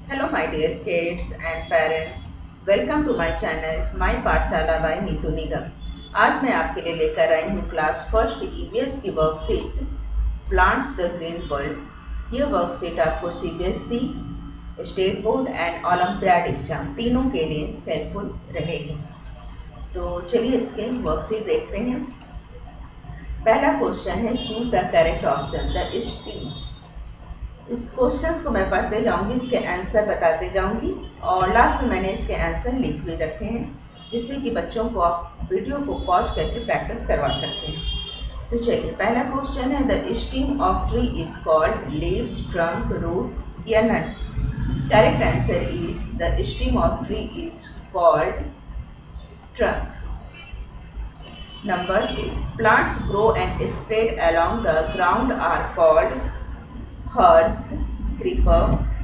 Hello my dear kids and parents, welcome to my channel My पाठशाला by Neetu निगम। आज मैं आपके लिए लेकर आई हूँ क्लास फर्स्ट ईवीएस की worksheet plants the green world. ये वर्कशीट आपको CBSE, state board and Olympiad exam तीनों के लिए हेल्पफुल रहेगी। तो चलिए इसके वर्कशीट देखते हैं। पहला क्वेश्चन है choose the correct option the stem. इस क्वेश्चंस को मैं पढ़ते जाऊंगी, इसके आंसर बताते जाऊंगी और लास्ट में मैंने इसके आंसर लिख भी रखे हैं जिससे कि बच्चों को आप वीडियो को पॉज करके प्रैक्टिस करवा सकते हैं। तो चलिए पहला क्वेश्चन है the stem of tree is called leaves, trunk, root या none. Correct answer is the stem of tree is called trunk. Number 2. Plants grow and spread along the ground are called herbs, creeper,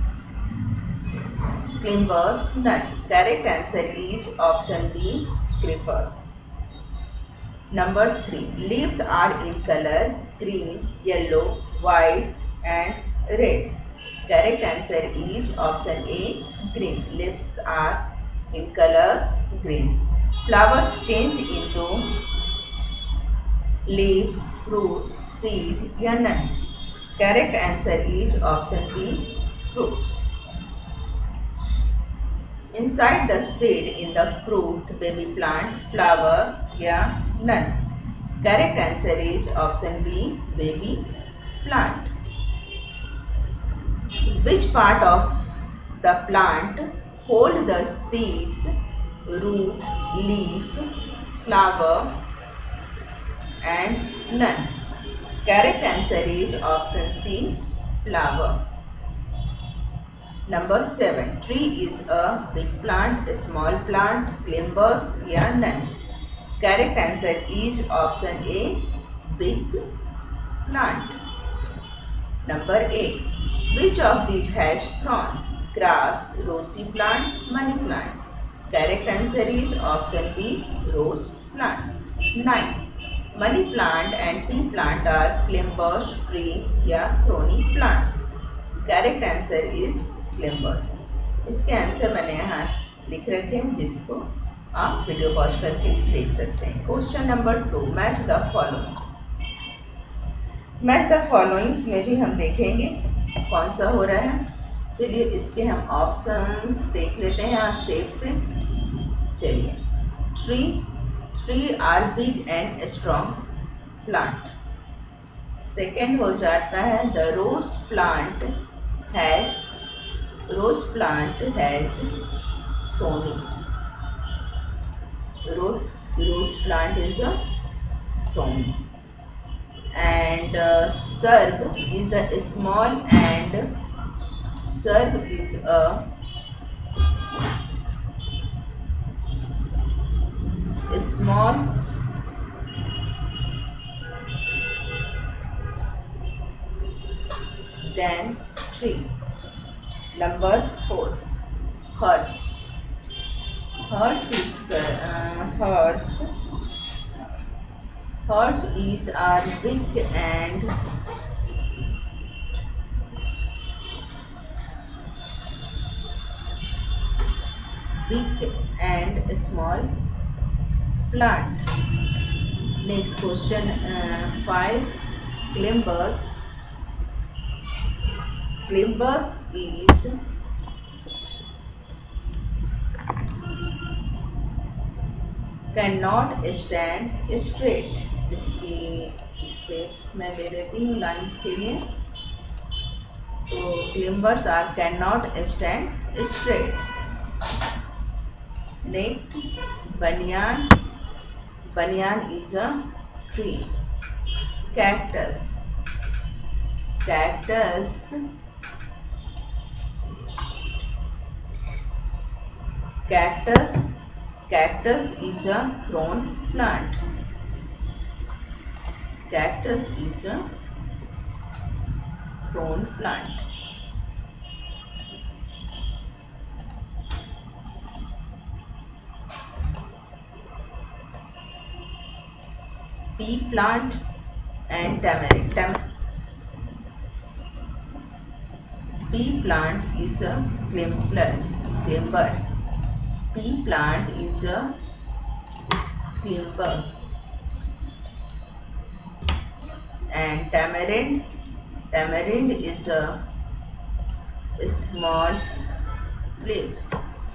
climbers, none. Correct answer is option B, creepers. Number 3. Leaves are in color green, yellow, white and red. Correct answer is option A, green. Leaves are in colors green. Flowers change into leaves, fruits, seed या none. Correct answer is option B, fruits. Inside the seed in the fruit, baby plant, flower या none. Correct answer is option B, baby plant. Which part of the plant hold the seeds, root, leaf, flower and none? Correct answer is option C, flower. Number 7. Tree is a big plant, a small plant, climbers या none. Correct answer is option A, big plant. Number 8. Which of these has thorn? Grass, rosy plant, money plant. Correct answer is option B, rose plant. 9. Money plant and pea plant are climbers, tree या thorny plants. Correct answer is climbers. इसके answer मैंने यहाँ लिख रखे हैं जिसको आप video pause करके देख सकते हैं। Question number 2. Match the following. Match the followings में भी हम देखेंगे कौन सा हो रहा है। चलिए इसके हम ऑप्शंस देख लेते हैं यहाँ शेप से। चलिए tree are big and strong plant. Second हो जाता है the rose plant has thorny. Rose plant is a thorny. And serb is the small and serb is a small than tree. Number 4. Herbs. Herbs are big and small plant. Next question 5. Climbers. Climbers is cannot stand straight. इसकी shapes मैं ले लेती हूँ lines के लिए। तो climbers are cannot stand straight. Next, banyan is a tree. Cactus is a thorn plant. Pea plant and tamarind. Pea plant is a climber. Pea plant is a climber. And tamarind is a small leaves.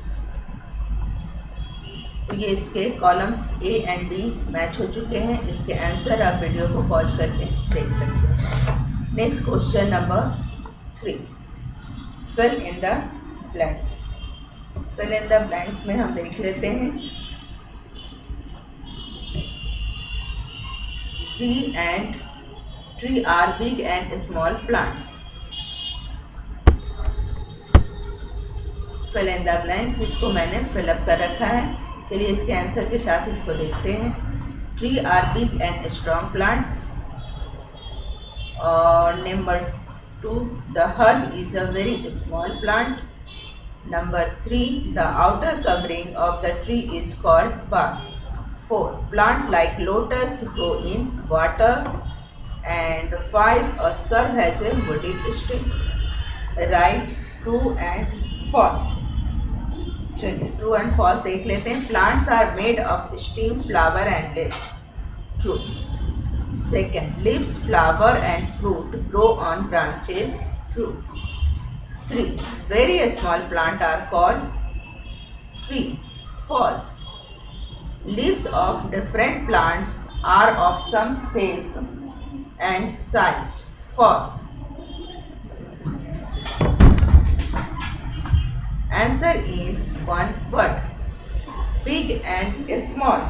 तो ये इसके columns A and B match हो चुके हैं. इसके answer आप video को pause करके देख सकते हैं. Next question number 3. Fill in the blanks. Fill in the blanks में हम देख लेते हैं. Tree are big and small plants. Fill in the blanks, इसको मैंने फिलअप कर रखा है. चलिए इसके आंसर के साथ इसको देखते हैं. Tree are big and strong plant. और number 2, the herb is a very small plant. Number 3, the outer covering of the tree is called bark. 4, plant like lotus grow in water. And 5, a shrub has a woody stem. Right, true and false. चलिए true and false देख लेते हैं. Plants are made of stem, flower and leaves. True. Second, leaves, flower and fruit grow on branches. True. 3, very small plant are called tree. False. Leaves of different plants are of same shape and size. False. Answer in one word. Big and small.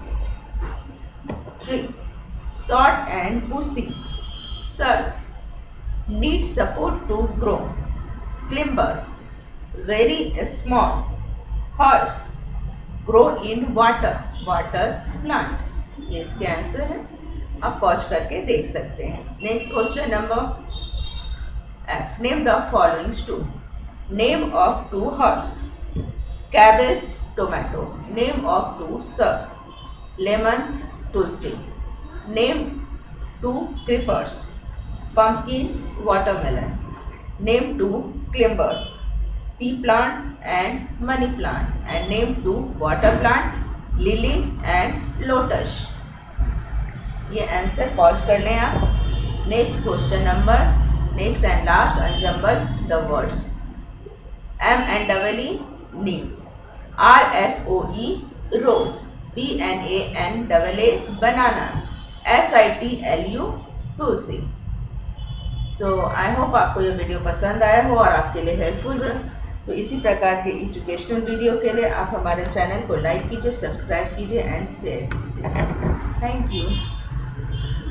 Tree. Short and bushy. Shrubs. Need support to grow. Climbers. Very small. Herbs. Grow in water. Water plant. ये इसके answer है. आप pause करके देख सकते हैं. Next question number F. Name the following two. Name of 2 herbs. Cabbage, tomato. Name of 2 shrubs. Lemon, tulsi. Name 2 creepers. Pumpkin, watermelon. Name 2 climbers. Pea plant and money plant. And name 2 water plant. Lily and lotus. ये answer pause कर लें आप. Next question number, next and last, unjumble the words. M-N-E-E, neem. R-S-O-E, rose. B-N-A-N-A-A, banana. S-I-T-L-U, tulsi. So I hope आपको ये video पसंद आया हो और आपके लिए हेल्पफुल हो. तो इसी प्रकार के एजुकेशनल वीडियो के लिए आप हमारे चैनल को लाइक कीजिए, सब्सक्राइब कीजिए एंड शेयर कीजिए. Thank you.